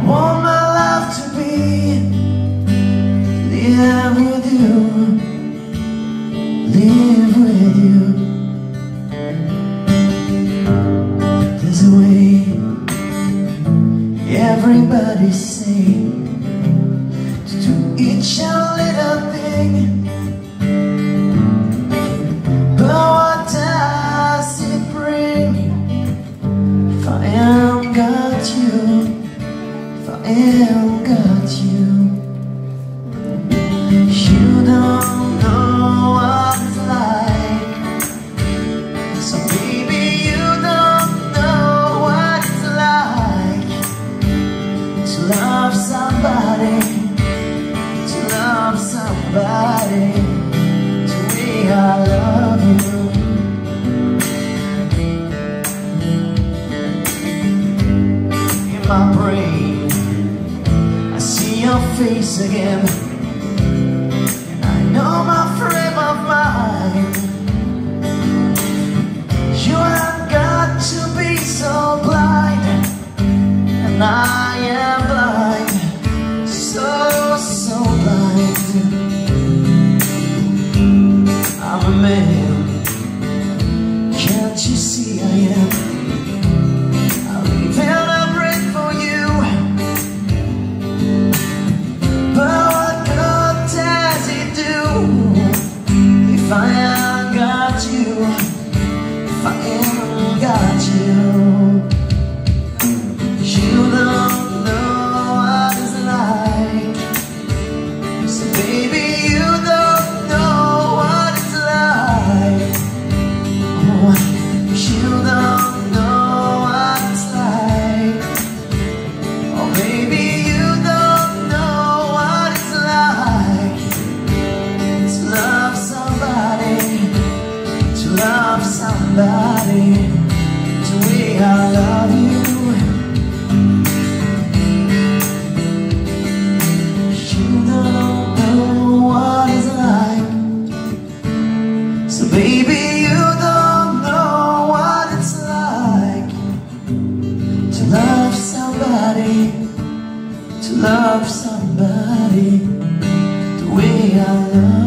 want my life to be live with you, live with you. There's a way everybody say to do each a little thing, but what does it bring if I am got you, if I am got you? You don't know what it's like, so baby you don't know what it's like to love somebody, to love somebody the way I love you. In my brain I see your face again, and I know my frame of mind. You have got to be so blind, and I am blind, so blind. I'm a man, can't you see I am? I'll even a break for you, but what good does it do if I ain't got you, if I ain't got you? You don't know what it's like, so baby you don't know what it's like. Oh, you don't know what it's like. Oh baby you don't know what it's like to love somebody, to love somebody the way I love you. So baby you don't know what it's like to love somebody, to love somebody the way I love you.